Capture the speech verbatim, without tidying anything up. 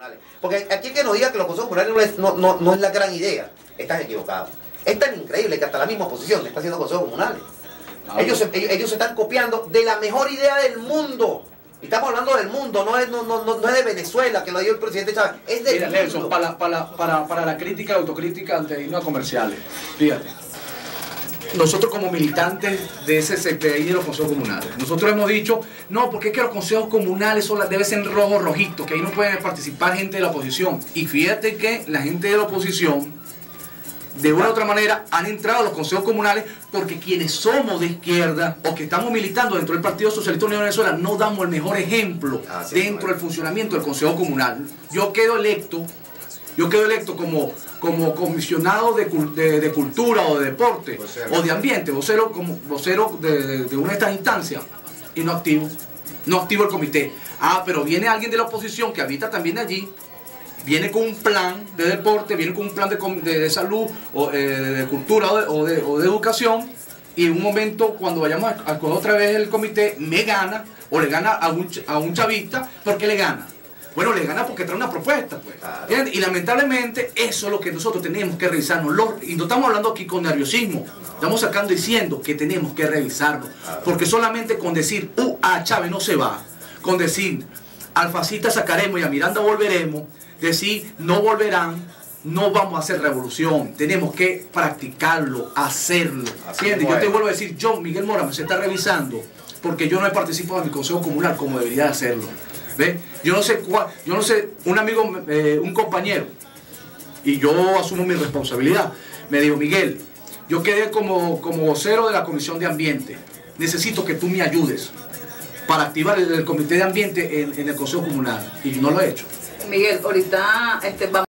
Porque aquí que nos diga que los consejos comunales no es, no, no, no es la gran idea, estás equivocado. Es tan increíble que hasta la misma oposición está haciendo consejos comunales. Ah, ellos, se, ellos, ellos se están copiando de la mejor idea del mundo. Y estamos hablando del mundo, no es, no, no, no es de Venezuela, que lo dio el presidente Chávez, es del Mira, mundo. Nelson, para, para, para, para la crítica y autocrítica ante irnos a comerciales, fíjate. Nosotros como militantes de ese C P I de los consejos comunales, nosotros hemos dicho, no, porque es que los consejos comunales son, deben ser rojos, rojitos, que ahí no pueden participar gente de la oposición. Y fíjate que la gente de la oposición, de una u otra manera, han entrado a los consejos comunales porque quienes somos de izquierda o que estamos militando dentro del Partido Socialista Unido de Venezuela no damos el mejor ejemplo Así dentro del funcionamiento del consejo comunal. Yo quedo electo, yo quedo electo como, como comisionado de, de, de cultura o de deporte vocero. o de ambiente, vocero, como vocero de, de, de una de estas instancias, y no activo, no activo el comité. Ah, pero viene alguien de la oposición que habita también allí, viene con un plan de deporte, viene con un plan de, de, de salud, o eh, de cultura o de, o, de, o de educación, y en un momento, cuando vayamos a, a otra vez el comité, me gana, o le gana a un, a un chavista. ¿Por qué le gana? Bueno, le gana porque trae una propuesta, pues. Claro. Y lamentablemente eso es lo que nosotros tenemos que revisarnos. Los, y no estamos hablando aquí con nerviosismo, estamos sacando diciendo que tenemos que revisarlo. Claro. Porque solamente con decir, uh, a Chávez no se va, con decir, al fascista sacaremos y a Miranda volveremos, decir, no volverán, no vamos a hacer revolución. Tenemos que practicarlo, hacerlo. ¿Entiendes? Yo te vuelvo a decir, yo, Miguel Mora, me se está revisando porque yo no he participado en mi consejo comunal como debería de hacerlo. ¿Ves? Yo no sé cuál, yo no sé, un amigo, eh, un compañero, y yo asumo mi responsabilidad, me dijo, Miguel, yo quedé como, como vocero de la Comisión de Ambiente, necesito que tú me ayudes para activar el, el Comité de Ambiente en, en el Consejo Comunal, y yo no lo he hecho. Miguel, ahorita este, vamos